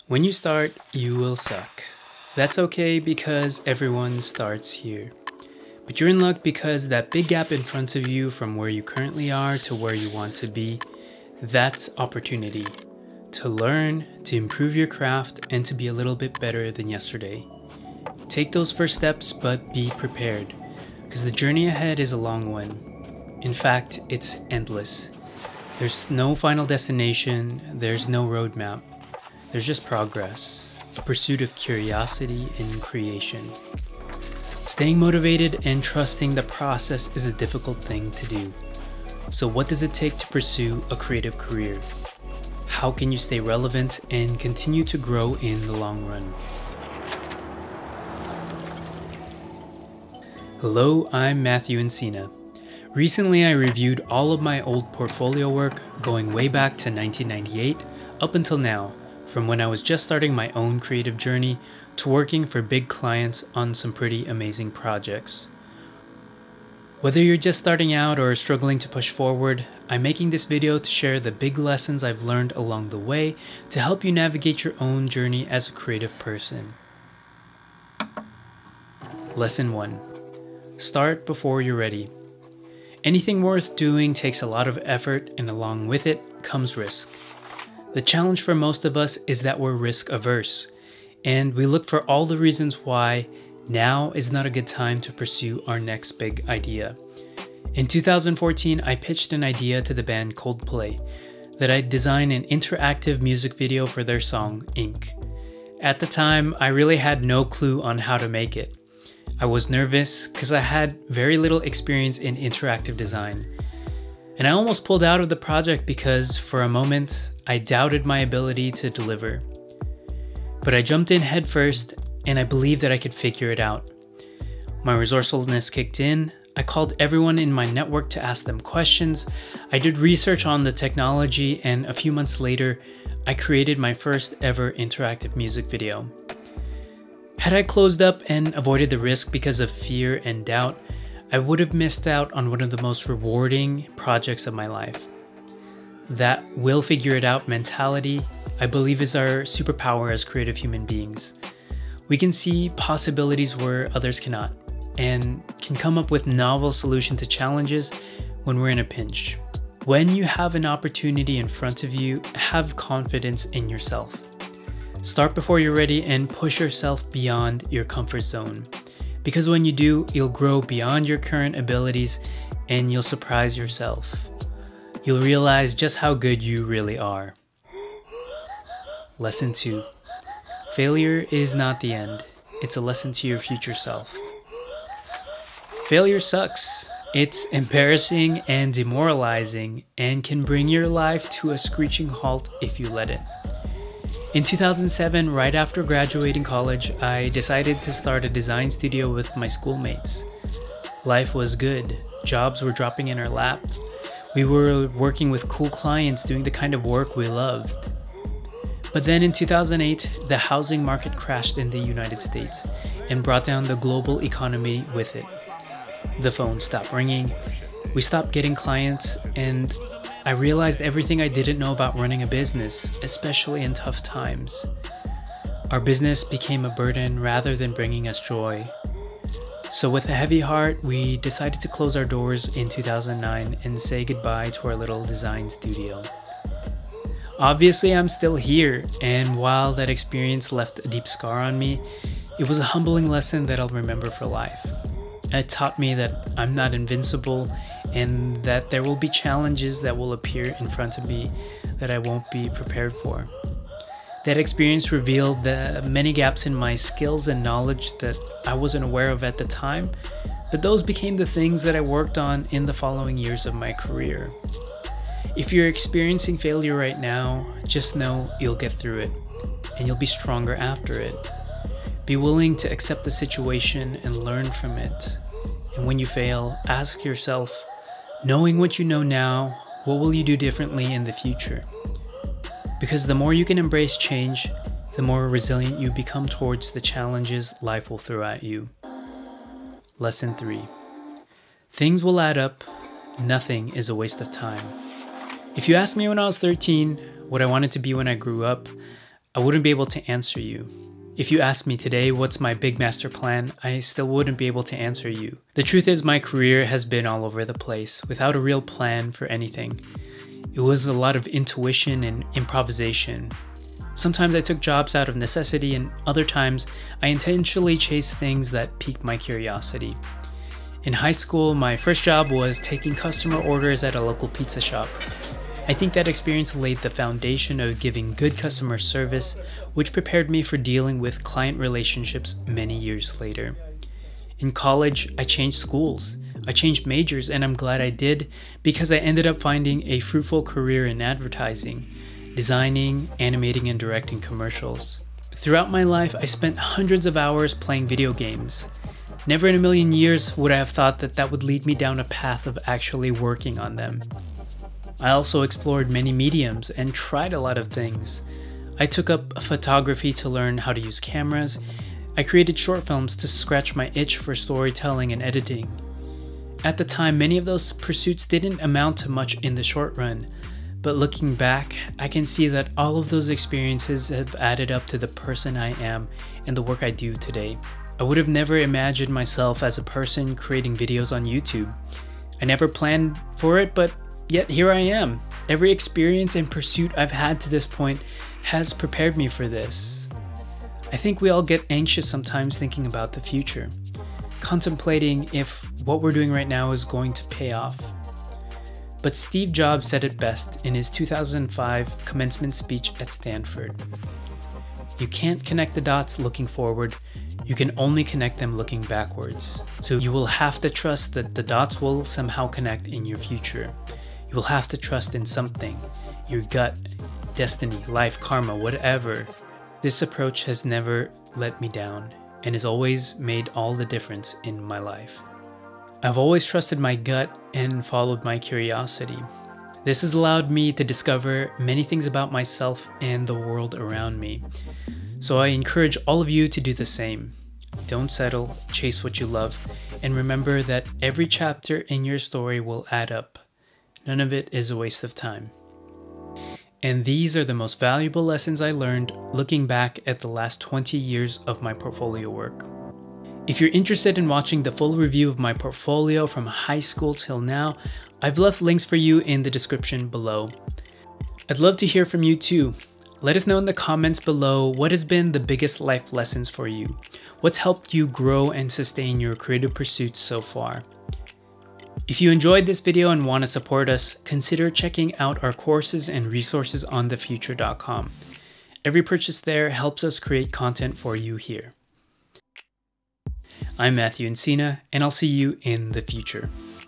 When you start, you will suck. That's okay because everyone starts here. But you're in luck because that big gap in front of you from where you currently are to where you want to be, that's opportunity. To learn, to improve your craft, and to be a little bit better than yesterday. Take those first steps, but be prepared, because the journey ahead is a long one. In fact, it's endless. There's no final destination, there's no roadmap. There's just progress, a pursuit of curiosity and creation. Staying motivated and trusting the process is a difficult thing to do. So what does it take to pursue a creative career? How can you stay relevant and continue to grow in the long run? Hello, I'm Matthew Encina. Recently I reviewed all of my old portfolio work going way back to 1998 up until now, from when I was just starting my own creative journey to working for big clients on some pretty amazing projects. Whether you're just starting out or struggling to push forward, I'm making this video to share the big lessons I've learned along the way to help you navigate your own journey as a creative person. Lesson 1. Start before you're ready. Anything worth doing takes a lot of effort, and along with it comes risk. The challenge for most of us is that we're risk averse, and we look for all the reasons why now is not a good time to pursue our next big idea. In 2014, I pitched an idea to the band Coldplay that I'd design an interactive music video for their song, Ink. At the time, I really had no clue on how to make it. I was nervous because I had very little experience in interactive design. And I almost pulled out of the project because, for a moment, I doubted my ability to deliver. But I jumped in headfirst, and I believed that I could figure it out. My resourcefulness kicked in. I called everyone in my network to ask them questions. I did research on the technology, and a few months later, I created my first ever interactive music video. Had I closed up and avoided the risk because of fear and doubt, I would have missed out on one of the most rewarding projects of my life. That we'll figure it out mentality, I believe, is our superpower as creative human beings. We can see possibilities where others cannot, and can come up with novel solutions to challenges when we're in a pinch. When you have an opportunity in front of you, have confidence in yourself. Start before you're ready and push yourself beyond your comfort zone. Because when you do, you'll grow beyond your current abilities and you'll surprise yourself. You'll realize just how good you really are. Lesson 2. Failure is not the end. It's a lesson to your future self. Failure sucks. It's embarrassing and demoralizing and can bring your life to a screeching halt if you let it. In 2007, right after graduating college, I decided to start a design studio with my schoolmates. Life was good. Jobs were dropping in our lap. We were working with cool clients doing the kind of work we loved. But then in 2008, the housing market crashed in the United States and brought down the global economy with it. The phone stopped ringing, we stopped getting clients, and I realized everything I didn't know about running a business, especially in tough times. Our business became a burden rather than bringing us joy. So with a heavy heart, we decided to close our doors in 2009 and say goodbye to our little design studio. Obviously, I'm still here, and while that experience left a deep scar on me, it was a humbling lesson that I'll remember for life. It taught me that I'm not invincible and that there will be challenges that will appear in front of me that I won't be prepared for. That experience revealed the many gaps in my skills and knowledge that I wasn't aware of at the time, but those became the things that I worked on in the following years of my career. If you're experiencing failure right now, just know you'll get through it, and you'll be stronger after it. Be willing to accept the situation and learn from it. And when you fail, ask yourself, knowing what you know now, what will you do differently in the future? Because the more you can embrace change, the more resilient you become towards the challenges life will throw at you. Lesson 3. Things will add up. Nothing is a waste of time. If you asked me when I was 13 what I wanted to be when I grew up, I wouldn't be able to answer you. If you asked me today what's my big master plan, I still wouldn't be able to answer you. The truth is my career has been all over the place, without a real plan for anything. It was a lot of intuition and improvisation. Sometimes I took jobs out of necessity, and other times I intentionally chased things that piqued my curiosity. In high school, my first job was taking customer orders at a local pizza shop. I think that experience laid the foundation of giving good customer service, which prepared me for dealing with client relationships many years later. In college, I changed schools. I changed majors, and I'm glad I did because I ended up finding a fruitful career in advertising, designing, animating, and directing commercials. Throughout my life, I spent hundreds of hours playing video games. Never in a million years would I have thought that that would lead me down a path of actually working on them. I also explored many mediums and tried a lot of things. I took up photography to learn how to use cameras. I created short films to scratch my itch for storytelling and editing. At the time, many of those pursuits didn't amount to much in the short run, but looking back, I can see that all of those experiences have added up to the person I am and the work I do today. I would have never imagined myself as a person creating videos on YouTube. I never planned for it, but yet here I am. Every experience and pursuit I've had to this point has prepared me for this. I think we all get anxious sometimes thinking about the future, contemplating if what we're doing right now is going to pay off. But Steve Jobs said it best in his 2005 commencement speech at Stanford. You can't connect the dots looking forward, you can only connect them looking backwards. So you will have to trust that the dots will somehow connect in your future. You will have to trust in something, your gut, destiny, life, karma, whatever. This approach has never let me down and has always made all the difference in my life. I've always trusted my gut and followed my curiosity. This has allowed me to discover many things about myself and the world around me. So I encourage all of you to do the same. Don't settle, chase what you love, and remember that every chapter in your story will add up. None of it is a waste of time. And these are the most valuable lessons I learned looking back at the last 20 years of my portfolio work. If you're interested in watching the full review of my portfolio from high school till now, I've left links for you in the description below. I'd love to hear from you too. Let us know in the comments below what has been the biggest life lessons for you. What's helped you grow and sustain your creative pursuits so far? If you enjoyed this video and want to support us, consider checking out our courses and resources on thefutur.com. Every purchase there helps us create content for you here. I'm Matthew Encina, and I'll see you in the future.